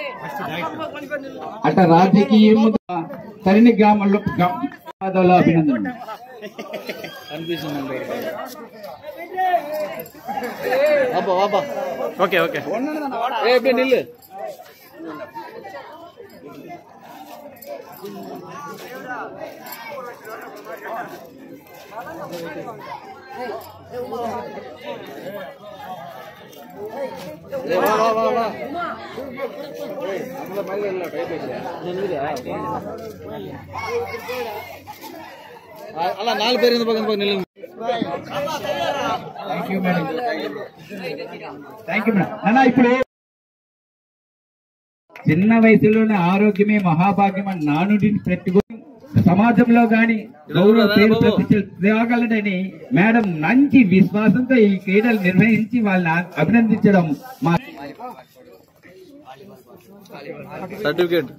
అట్లా రాజకీయం తరిని గ్రామంలో అభినందన ఓకే ఓకే నిల్లు అలా 4 పేరు నిల్లు. Thank you madam. అన్న ఇప్పుడు చిన్న వయసులోనే ఆరోగ్యమే మహాభాగ్యం అని నానుడిని పెట్టుకుని సమాజంలో గాని గౌరవ పేరు ప్రతిష్టలు తేగలడని మేడం మంచి విశ్వాసంతో ఈ క్రీడలు నిర్వహించి వాళ్ళని అభినందించడం మా సర్టిఫికేట్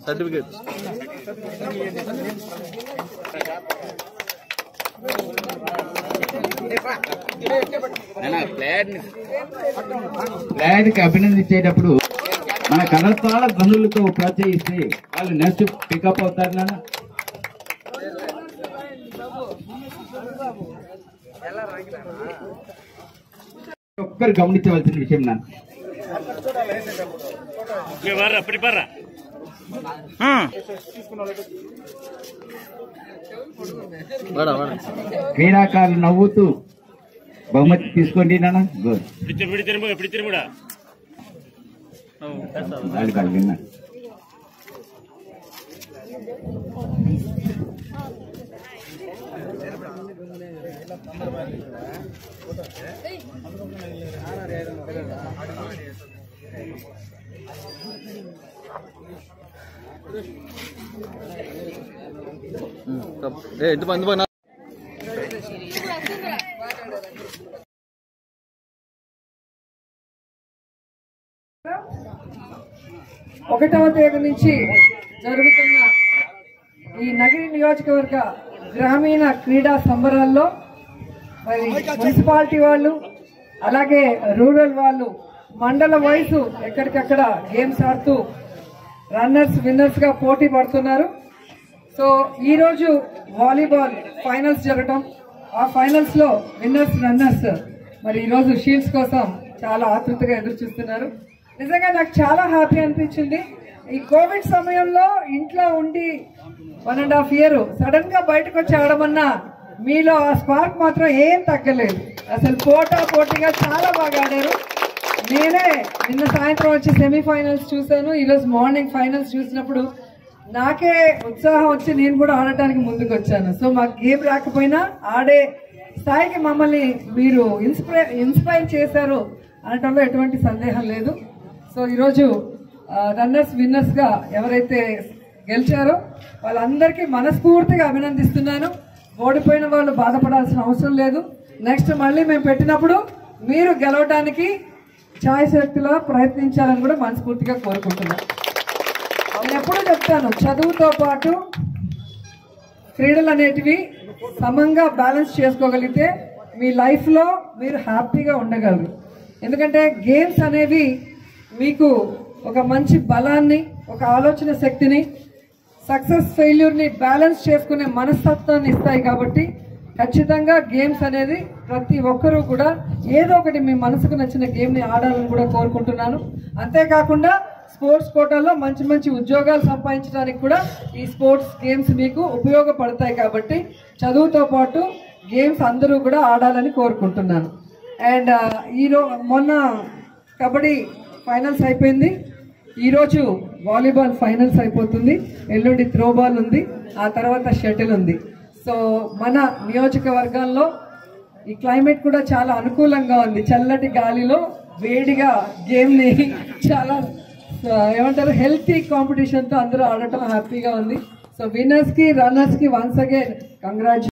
ప్లాడ్ కి అభినందించేటప్పుడు మన కరతాళ ధ్వనులతో ప్రోత్సహిస్తే వాళ్ళు నెక్స్ట్ పికప్ అవుతారు నాన్న. ఒక్కరు గమనించవలసిన విషయం నాన్న, క్రీడాకారులు నవ్వుతూ బహుమతి తీసుకోండి నాన్న. విన్నా ఒకటవ తేదీ నుంచి జరుగుతున్న ఈ నగరి నియోజకవర్గ గ్రామీణ క్రీడా సంబరాల్లో మరి మున్సిపాలిటీ వాళ్ళు అలాగే రూరల్ వాళ్ళు మండల వైసు ఎక్కడికక్కడ గేమ్స్ ఆడుతూ రన్నర్స్ విన్నర్స్ గా పోటీ పడుతున్నారు. సో ఈ రోజు వాలీబాల్ ఫైనల్స్ జరగడం, ఆ ఫైనల్స్ లో విన్నర్స్ రన్నర్స్ మరి ఈ రోజు షీల్డ్స్ కోసం చాలా ఆతృతగా ఎదురు చూస్తున్నారు. నిజంగా నాకు చాలా హ్యాపీ అనిపించింది. ఈ కోవిడ్ సమయంలో ఇంట్లో ఉండి 1.5 year సడన్ గా బయటకు వచ్చి ఆడమన్నా మీలో ఆ స్పార్క్ మాత్రం ఏం తగ్గలేదు. అసలు పోటీగా చాలా బాగా ఆడారు. నేనే నిన్న సాయంత్రం వచ్చి సెమీఫైనల్స్ చూశాను, ఈరోజు మార్నింగ్ ఫైనల్స్ చూసినప్పుడు నాకే ఉత్సాహం వచ్చి నేను కూడా ఆడటానికి ముందుకు వచ్చాను. సో మాకు గేమ్ రాకపోయినా ఆడే స్థాయికి మమ్మల్ని మీరు ఇన్స్పైర్ చేశారు అనటంలో ఎటువంటి సందేహం లేదు. సో ఈరోజు రన్నర్స్ విన్నర్స్ గా ఎవరైతే గెలిచారో వాళ్ళందరికీ మనస్ఫూర్తిగా అభినందిస్తున్నాను. ఓడిపోయిన వాళ్ళు బాధపడాల్సిన అవసరం లేదు. నెక్స్ట్ మళ్ళీ మేము పెట్టినప్పుడు మీరు గెలవడానికి ఛాయశక్తిలో ప్రయత్నించాలని కూడా మనస్ఫూర్తిగా కోరుకుంటున్నాను. నేను ఎప్పుడూ చెప్తాను, చదువుతో పాటు క్రీడలు అనేటివి సమంగా బ్యాలెన్స్ చేసుకోగలిగితే మీ లైఫ్లో మీరు హ్యాపీగా ఉండగలరు. ఎందుకంటే గేమ్స్ అనేవి మీకు ఒక మంచి బలాన్ని, ఒక ఆలోచన శక్తిని, సక్సెస్ ఫెయిల్యూర్ని బ్యాలెన్స్ చేసుకునే మనస్తత్వాన్ని ఇస్తాయి. కాబట్టి ఖచ్చితంగా గేమ్స్ అనేది ప్రతి ఒక్కరూ కూడా ఏదో ఒకటి మీ మనసుకు నచ్చిన గేమ్ని ఆడాలని కూడా కోరుకుంటున్నాను. అంతేకాకుండా స్పోర్ట్స్ కోటాలో మంచి మంచి ఉద్యోగాలు సంపాదించడానికి కూడా ఈ స్పోర్ట్స్ గేమ్స్ మీకు ఉపయోగపడతాయి. కాబట్టి చదువుతో పాటు గేమ్స్ అందరూ కూడా ఆడాలని కోరుకుంటున్నాను. అండ్ మొన్న కబడ్డీ ఫైనల్స్ అయిపోయింది, ఈరోజు వాలీబాల్ ఫైనల్స్ అయిపోతుంది, ఎల్లుండి త్రోబాల్ ఉంది, ఆ తర్వాత షటిల్ ఉంది. సో మన నియోజకవర్గాల్లో ఈ క్లైమేట్ కూడా చాలా అనుకూలంగా ఉంది. చల్లటి గాలిలో వేడిగా గేమ్ని చాలా ఏమంటారు హెల్తీ కాంపిటీషన్తో అందరూ ఆడటం హ్యాపీగా ఉంది. సో విన్నర్స్కి రన్నర్స్కి వన్స్ అగైన్ కంగ్రాచులేషన్స్.